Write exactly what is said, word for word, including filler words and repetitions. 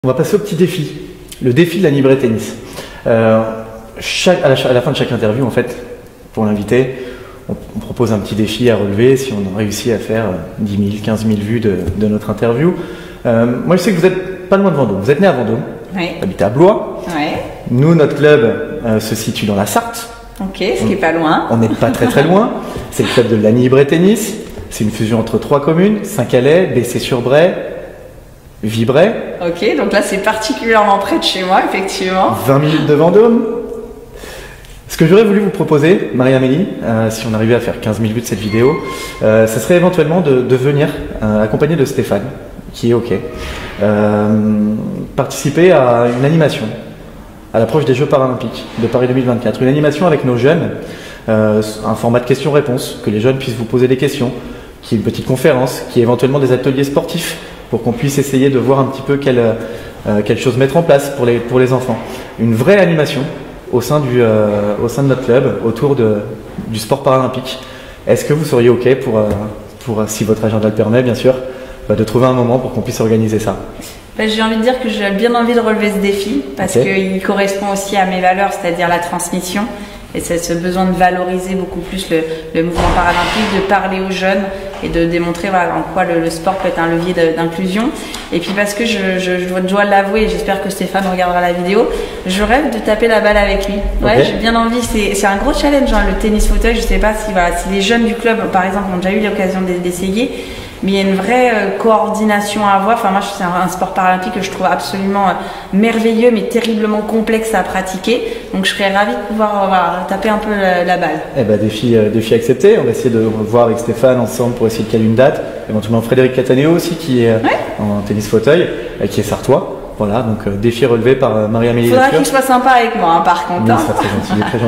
On va passer au petit défi, le défi de la Libre Tennis. Euh, chaque, à, la, à la fin de chaque interview, en fait, pour l'invité, on, on propose un petit défi à relever si on a réussi à faire dix mille, quinze mille vues de, de notre interview. Euh, moi, je sais que vous n'êtes pas loin de Vendôme. Vous êtes né à Vendôme, oui. Vous habitez à Blois. Oui. Nous, notre club euh, se situe dans la Sarthe. Ok, ce qui est pas loin. On n'est pas très très loin. C'est le club de la Libre Tennis. C'est une fusion entre trois communes, Saint-Calais, Bessay-sur-Bray, Vibray. Ok, donc là c'est particulièrement près de chez moi, effectivement. vingt minutes de Vendôme. Ce que j'aurais voulu vous proposer, Marie-Amélie, euh, si on arrivait à faire quinze mille vues de cette vidéo, euh, ça serait éventuellement de, de venir, euh, accompagné de Stéphane, qui est OK, euh, participer à une animation à l'approche des Jeux Paralympiques de Paris deux mille vingt-quatre. Une animation avec nos jeunes, euh, un format de questions-réponses, que les jeunes puissent vous poser des questions, qui est une petite conférence, qui est éventuellement des ateliers sportifs, pour qu'on puisse essayer de voir un petit peu quelle, euh, quelle chose mettre en place pour les, pour les enfants. Une vraie animation au sein, du, euh, au sein de notre club, autour de, du sport paralympique. Est-ce que vous seriez OK pour, euh, pour, si votre agenda le permet, bien sûr, bah, de trouver un moment pour qu'on puisse organiser ça? Ben, j'ai envie de dire que j'ai bien envie de relever ce défi, parce okay. qu'il correspond aussi à mes valeurs, c'est-à-dire la transmission. Et c'est ce besoin de valoriser beaucoup plus le, le mouvement paralympique, de parler aux jeunes et de démontrer voilà, en quoi le, le sport peut être un levier d'inclusion. Et puis parce que je, je, je dois l'avouer, et j'espère que Stéphane regardera la vidéo, je rêve de taper la balle avec lui. Ouais, okay. J'ai bien envie, c'est un gros challenge, hein, le tennis fauteuil. Je sais pas si, voilà, si les jeunes du club, par exemple, ont déjà eu l'occasion d'essayer, mais il y a une vraie euh, coordination à avoir. Enfin, moi, c'est un, un sport paralympique que je trouve absolument euh, merveilleux, mais terriblement complexe à pratiquer. Donc, je serais ravie de pouvoir euh, voilà, taper un peu la, la balle. Eh ben, défi, euh, défi accepté. On va essayer de voir avec Stéphane ensemble pour essayer de caler une date. Éventuellement Frédéric Cataneo aussi, qui est ouais. en tennis fauteuil, euh, qui est sartois. Voilà, donc euh, défi relevé par euh, Marie-Amélie. Il faudra qu'il soit sympa avec moi, hein, par contre. Oui, Hein. ça serait gentil, très gentil.